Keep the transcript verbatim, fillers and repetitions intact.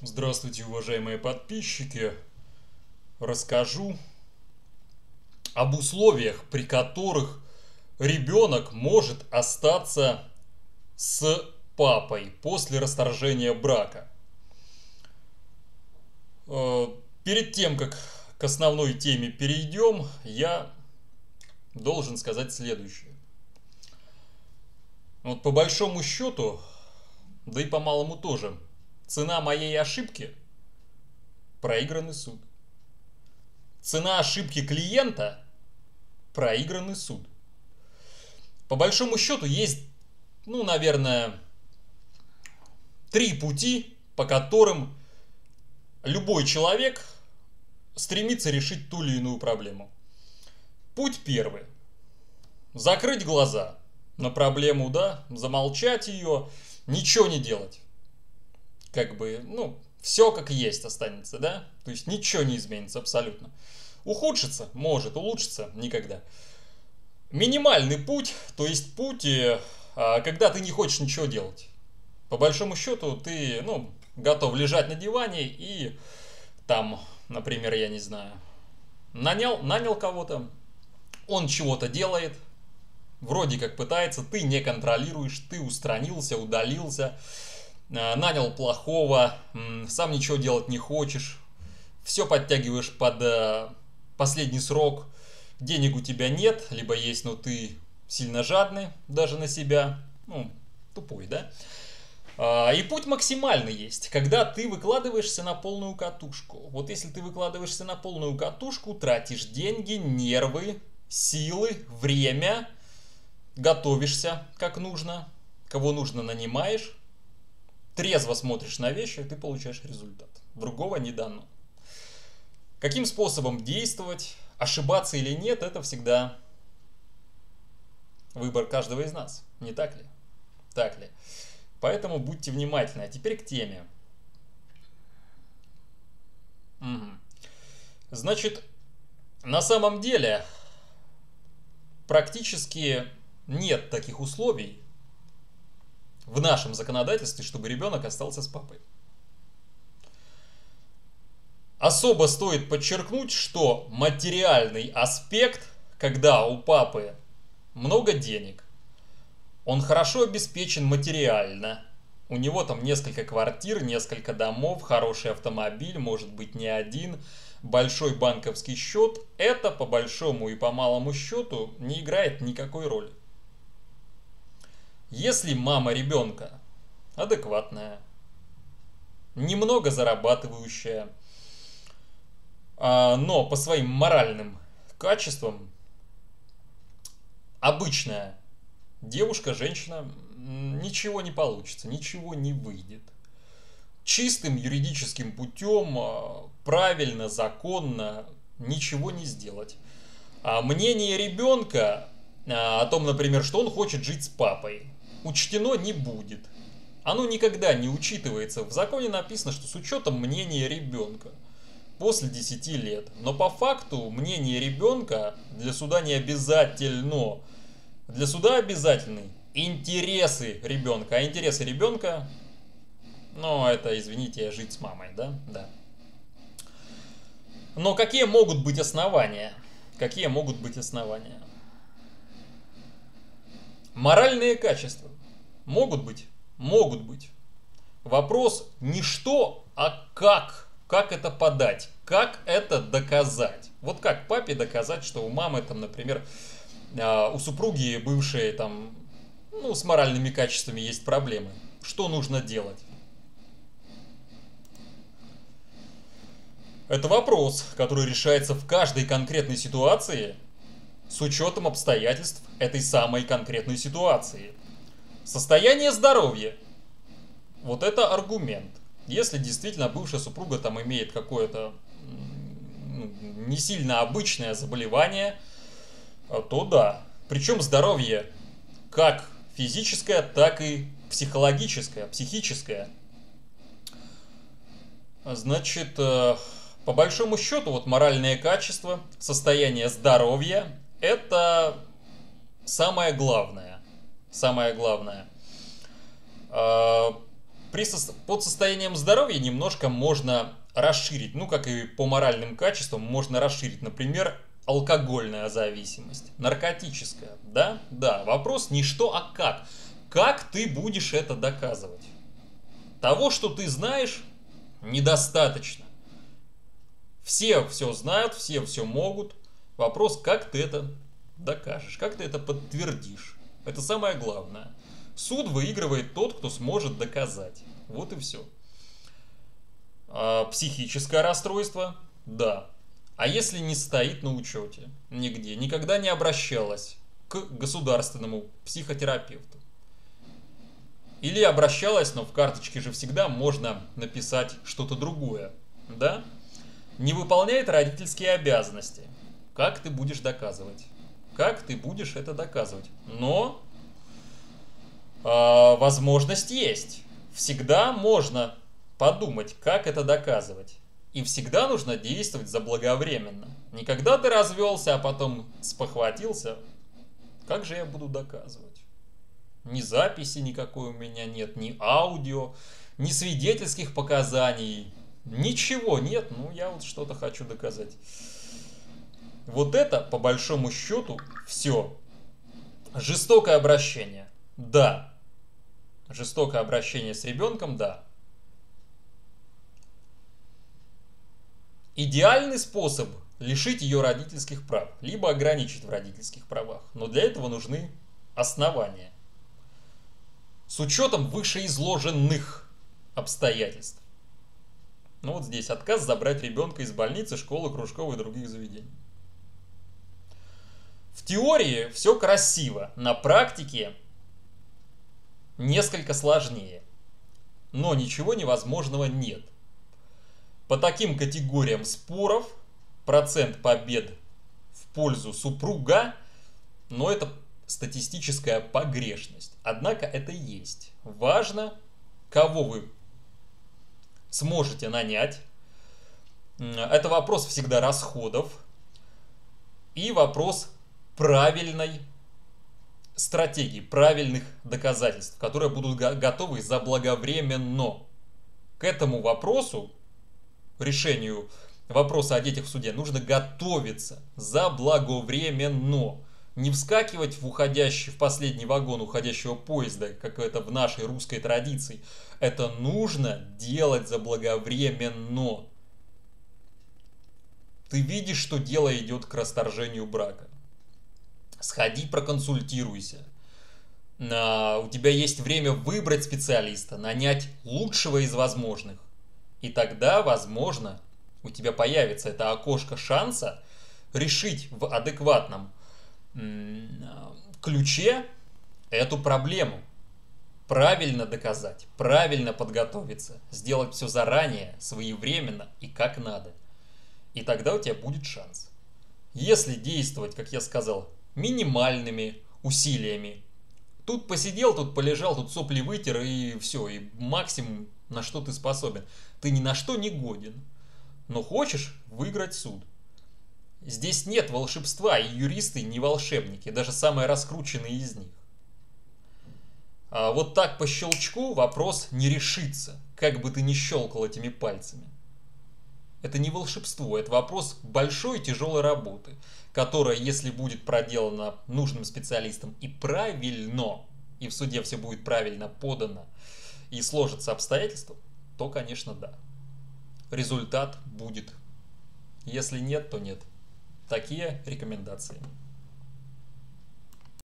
Здравствуйте, уважаемые подписчики! Расскажу об условиях, при которых ребенок может остаться с папой после расторжения брака. Э, Перед тем, как к основной теме перейдем, я должен сказать следующее. Вот по большому счету, да и по малому тоже, цена моей ошибки – проигранный суд. Цена ошибки клиента – проигранный суд. По большому счету есть, ну, наверное, три пути, по которым любой человек стремится решить ту или иную проблему. Путь первый. Закрыть глаза на проблему, да, замолчать ее, ничего не делать. Как бы, ну, все как есть останется, да? То есть ничего не изменится абсолютно. Ухудшится? Может, улучшится? Никогда. Минимальный путь, то есть путь, когда ты не хочешь ничего делать. По большому счету ты, ну, готов лежать на диване и там, например, я не знаю, нанял, нанял кого-то, он чего-то делает, вроде как пытается, ты не контролируешь, ты устранился, удалился, нанял плохого, сам ничего делать не хочешь, все подтягиваешь под последний срок, денег у тебя нет, либо есть, но ты сильно жадный даже на себя, ну, тупой, да? И путь максимальный есть, когда ты выкладываешься на полную катушку. Вот если ты выкладываешься на полную катушку, тратишь деньги, нервы, силы, время, готовишься как нужно, кого нужно нанимаешь, трезво смотришь на вещи, ты получаешь результат. Другого не дано. Каким способом действовать, ошибаться или нет, это всегда выбор каждого из нас. Не так ли? Так ли? Поэтому будьте внимательны. А теперь к теме. Угу. Значит, на самом деле практически нет таких условий в нашем законодательстве, чтобы ребенок остался с папой. Особо стоит подчеркнуть, что материальный аспект, когда у папы много денег, он хорошо обеспечен материально, у него там несколько квартир, несколько домов, хороший автомобиль, может быть не один, большой банковский счет, это по большому и по малому счету не играет никакой роли. Если мама ребенка адекватная, немного зарабатывающая, но по своим моральным качествам обычная девушка, женщина, ничего не получится, ничего не выйдет. Чистым юридическим путем, правильно, законно, ничего не сделать. А мнение ребенка о том, например, что он хочет жить с папой, учтено не будет. Оно никогда не учитывается. В законе написано, что с учетом мнения ребенка после десяти лет. Но по факту мнение ребенка для суда не обязательно. Для суда обязательны интересы ребенка. А интересы ребенка, ну, это, извините, жить с мамой, да? Да. Но какие могут быть основания? Какие могут быть основания? Моральные качества. Могут быть? Могут быть. Вопрос не что, а как. Как это подать? Как это доказать? Вот как папе доказать, что у мамы, там, например, у супруги бывшей, там, ну, с моральными качествами есть проблемы. Что нужно делать? Это вопрос, который решается в каждой конкретной ситуации с учетом обстоятельств этой самой конкретной ситуации. Состояние здоровья. Вот это аргумент. Если действительно бывшая супруга там имеет какое-то не сильно обычное заболевание, то да. Причем здоровье как физическое, так и психологическое, психическое. Значит, по большому счету, вот моральное качество, состояние здоровья – это самое главное. Самое главное. При со... Под состоянием здоровья немножко можно расширить, ну как и по моральным качествам, можно расширить, например, алкогольная зависимость, наркотическая, да? Да, вопрос не что, а как. Как ты будешь это доказывать? Того, что ты знаешь, недостаточно. Все все знают, все все могут. Вопрос, как ты это докажешь, как ты это подтвердишь. Это самое главное. Суд выигрывает тот, кто сможет доказать. Вот и все. А психическое расстройство? Да. А если не стоит на учете нигде, никогда не обращалась к государственному психотерапевту? Или обращалась, но в карточке же всегда можно написать что-то другое, да? Не выполняет родительские обязанности. Как ты будешь доказывать? Как ты будешь это доказывать? Но э, возможность есть. Всегда можно подумать, как это доказывать. И всегда нужно действовать заблаговременно. Не когда ты развелся, а потом спохватился. Как же я буду доказывать? Ни записи никакой у меня нет, ни аудио, ни свидетельских показаний. Ничего нет, ну я вот что-то хочу доказать. Вот это, по большому счету, все. Жестокое обращение. Да. Жестокое обращение с ребенком, да. Идеальный способ лишить ее родительских прав, либо ограничить в родительских правах. Но для этого нужны основания. С учетом вышеизложенных обстоятельств. Ну вот здесь отказ забрать ребенка из больницы, школы, кружков и других заведений. В теории все красиво, на практике несколько сложнее. Но ничего невозможного нет. По таким категориям споров процент побед в пользу супруга, но это статистическая погрешность. Однако это есть. Важно, кого вы сможете нанять. Это вопрос всегда расходов и вопрос правильной стратегии, правильных доказательств, которые будут готовы заблаговременно. К этому вопросу, решению вопроса о детях в суде, нужно готовиться заблаговременно. Не вскакивать в уходящий, в последний вагон уходящего поезда, как это в нашей русской традиции. Это нужно делать заблаговременно. Ты видишь, что дело идет к расторжению брака. Сходи, проконсультируйся. У тебя есть время выбрать специалиста, нанять лучшего из возможных. И тогда, возможно, у тебя появится это окошко шанса решить в адекватном ключе эту проблему. Правильно доказать, правильно подготовиться, сделать все заранее, своевременно и как надо. И тогда у тебя будет шанс. Если действовать, как я сказал, минимальными усилиями, тут посидел, тут полежал, тут сопли вытер и все, и максимум, на что ты способен. Ты ни на что не годен, но хочешь выиграть суд. Здесь нет волшебства, и юристы не волшебники, даже самые раскрученные из них. А вот так по щелчку вопрос не решится, как бы ты ни щелкал этими пальцами. Это не волшебство, это вопрос большой и тяжелой работы, которая, если будет проделана нужным специалистом и правильно, и в суде все будет правильно подано, и сложатся обстоятельства, то, конечно, да. Результат будет. Если нет, то нет. Такие рекомендации.